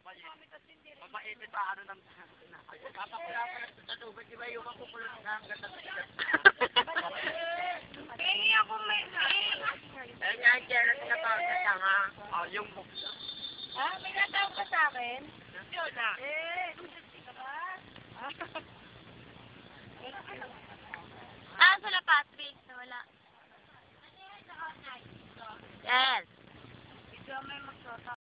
Mabait pa ano ng kapakula pa sa tubig, di ba yung makukulong na ang ganda sa Hindi ako may... eh, nga, jealous na pa sa tanga. Oh, yung buksa. Ha? May natawag ka sa akin? Yun na. Ka ba? Ah, sila Patrick. Wala. Yes. Ikaw may magsuot